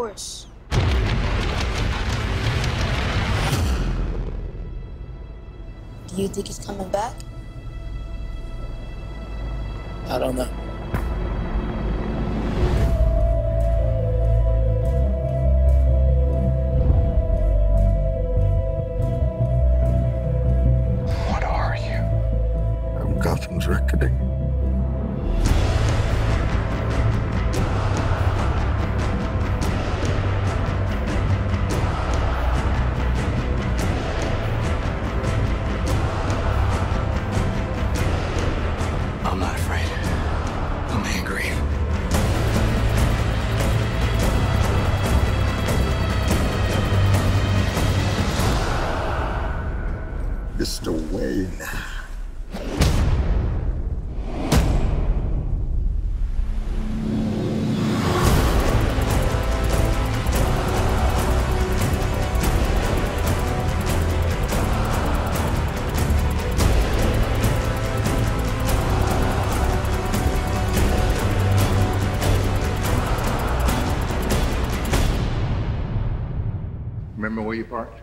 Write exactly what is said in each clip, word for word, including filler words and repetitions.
course. Do you think he's coming back? I don't know. What are you? I'm Gotham's reckoning. I'm not afraid. I'm angry. Mister Wayne. Remember where you parked?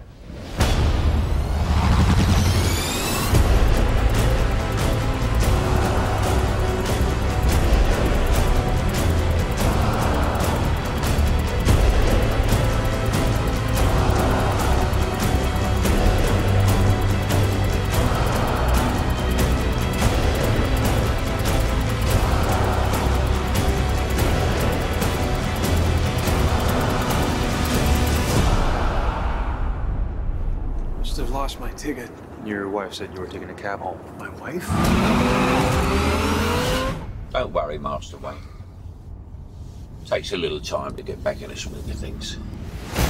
I've lost my ticket. Your wife said you were taking a cab home. My wife? Don't worry, Master Wayne. Takes a little time to get back in the swing of things.